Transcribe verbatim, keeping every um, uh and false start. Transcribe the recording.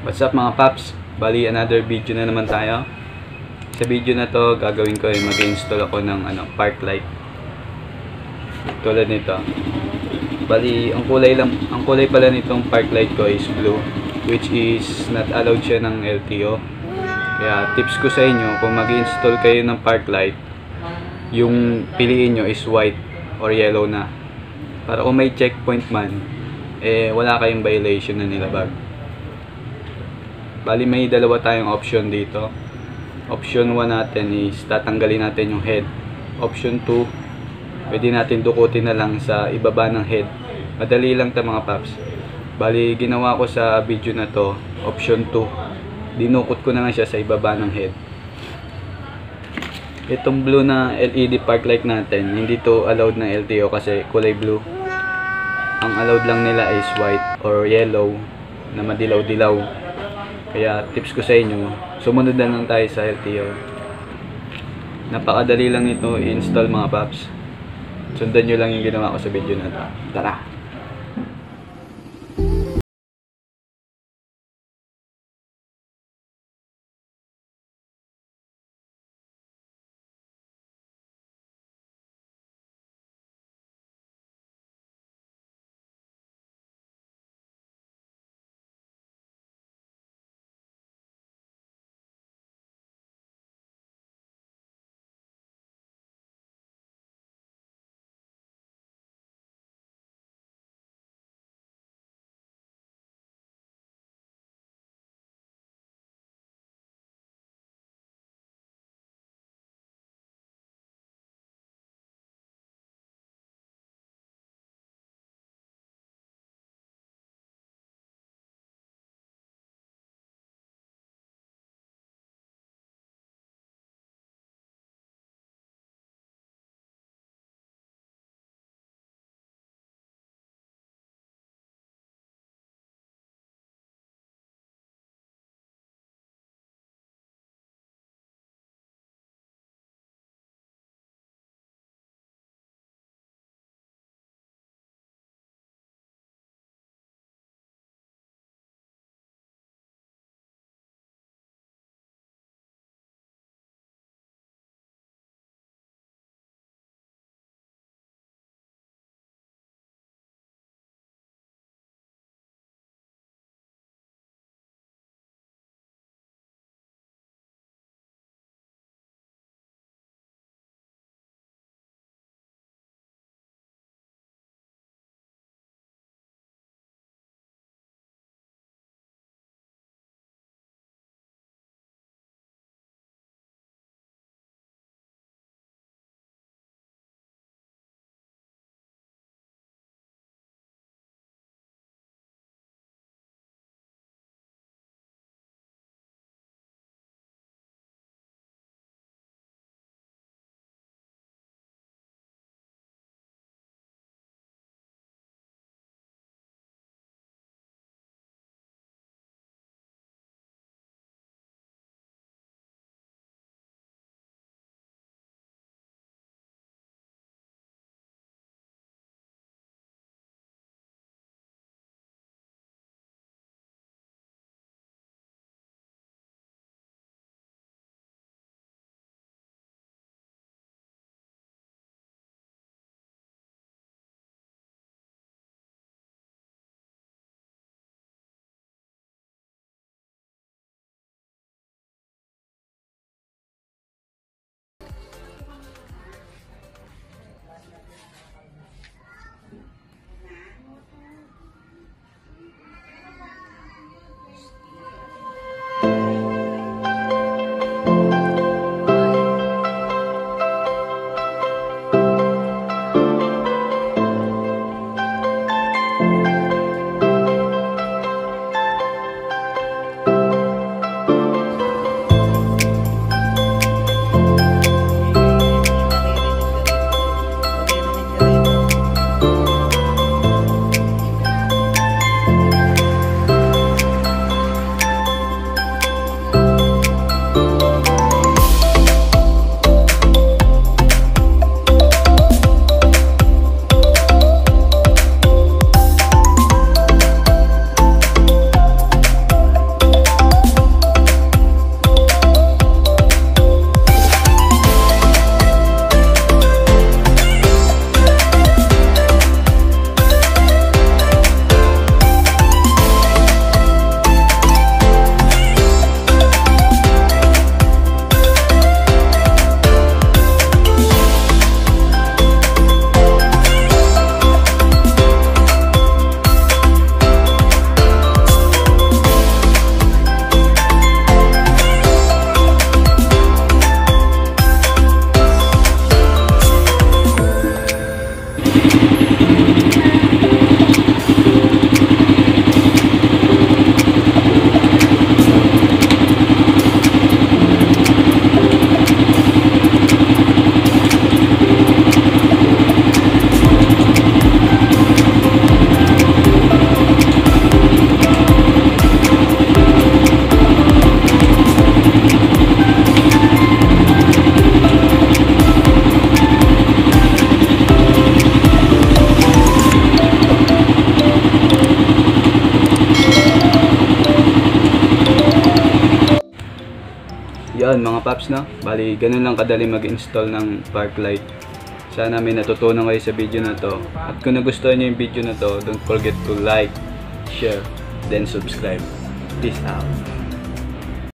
What's up mga paps? Bali another video na naman tayo. Sa video na to gagawin ko ay mag-install ako ng ano, park light. Tulad nito. Bali ang kulay lang, ang kulay pala nitong park light ko is blue, which is not allowed siya ng L T O. Kaya tips ko sa inyo, kung mag-install kayo ng park light, yung piliin nyo is white or yellow na. Para kung may checkpoint man, eh wala kayong violation na nilabag. Bali may dalawa tayong option dito. Option one natin is tatanggalin natin yung head. Option two, pwede natin dukutin na lang sa ibaba ng head. Madali lang ta mga paps. Bali ginawa ko sa video na to, option two. Dinukot ko na lang siya sa ibaba ng head. Itong blue na L E D park light natin, hindi to allowed ng L T O kasi kulay blue. Ang allowed lang nila is white or yellow na madilaw-dilaw. Kaya tips ko sa inyo, sumunod na lang tayo sa L T O. Napakadali lang nito i-install mga paps. Sundan nyo lang yung ginawa ko sa video na to. Tara! mga paps, no? Bali, ganun lang kadali mag-install ng park light. Sana may natutunan kayo sa video na to. At kung nagustuhan nyo yung video na to, don't forget to like, share, then subscribe. Peace out.